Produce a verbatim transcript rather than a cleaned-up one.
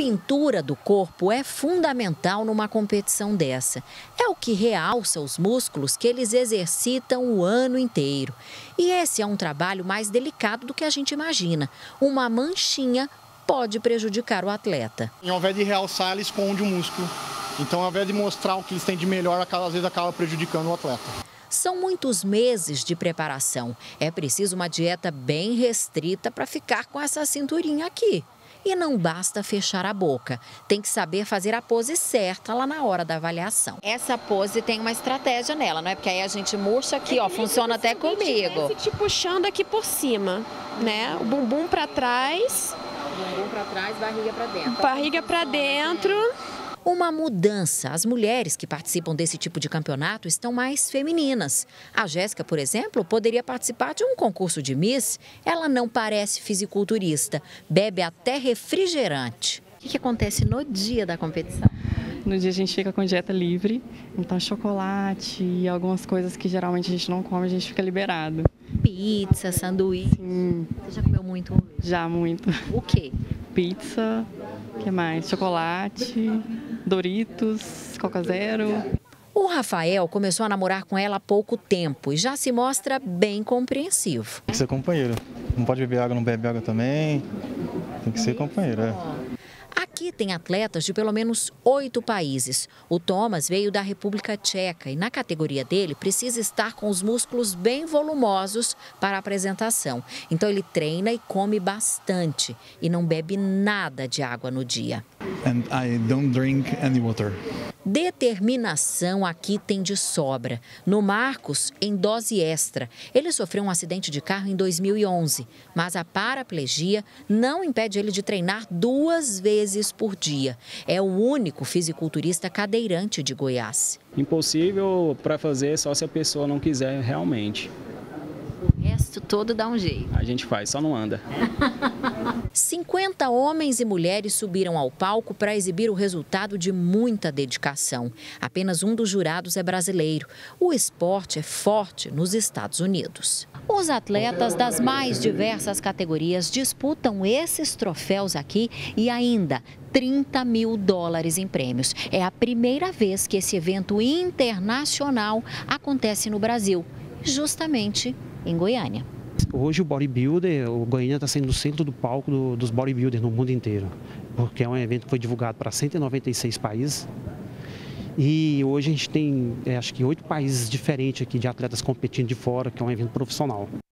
pintura do corpo é fundamental numa competição dessa. É o que realça os músculos que eles exercitam o ano inteiro. E esse é um trabalho mais delicado do que a gente imagina. Uma manchinha pode prejudicar o atleta. Ao invés de realçar, ela esconde o músculo. Então, ao invés de mostrar o que eles têm de melhor, às vezes acaba prejudicando o atleta. São muitos meses de preparação. É preciso uma dieta bem restrita para ficar com essa cinturinha aqui. E não basta fechar a boca, tem que saber fazer a pose certa lá na hora da avaliação. Essa pose tem uma estratégia nela, não é? Porque aí a gente murcha aqui, ó, funciona até comigo. Se te puxando aqui por cima, né? O bumbum para trás. Bumbum para trás, barriga para dentro. Barriga para dentro. Uma mudança. As mulheres que participam desse tipo de campeonato estão mais femininas. A Jéssica, por exemplo, poderia participar de um concurso de Miss. Ela não parece fisiculturista, bebe até refrigerante. O que acontece no dia da competição? No dia a gente fica com dieta livre, então chocolate e algumas coisas que geralmente a gente não come, a gente fica liberado. Pizza, sanduíche. Sim. Você já comeu muito hoje? Já, muito. O quê? Pizza, o que mais? Chocolate, Doritos, Coca Zero. O Rafael começou a namorar com ela há pouco tempo e já se mostra bem compreensivo. Tem que ser companheiro. Não pode beber água, não bebe água também. Tem que ser companheiro, é. Aqui tem atletas de pelo menos oito países. O Thomas veio da República Tcheca e na categoria dele precisa estar com os músculos bem volumosos para a apresentação. Então ele treina e come bastante e não bebe nada de água no dia. And I don't drink any water. Determinação aqui tem de sobra. No Marcos, em dose extra. Ele sofreu um acidente de carro em dois mil e onze, mas a paraplegia não impede ele de treinar duas vezes por dia. É o único fisiculturista cadeirante de Goiás. Impossível para fazer só se a pessoa não quiser realmente. O resto todo dá um jeito. A gente faz, só não anda. cinquenta homens e mulheres subiram ao palco para exibir o resultado de muita dedicação. Apenas um dos jurados é brasileiro. O esporte é forte nos Estados Unidos. Os atletas das mais diversas categorias disputam esses troféus aqui e ainda trinta mil dólares em prêmios. É a primeira vez que esse evento internacional acontece no Brasil, justamente em Goiânia. Hoje o bodybuilder, o Goiânia está sendo o centro do palco do, dos bodybuilders no mundo inteiro, porque é um evento que foi divulgado para cento e noventa e seis países e hoje a gente tem, é, acho que oito países diferentes aqui de atletas competindo de fora, que é um evento profissional.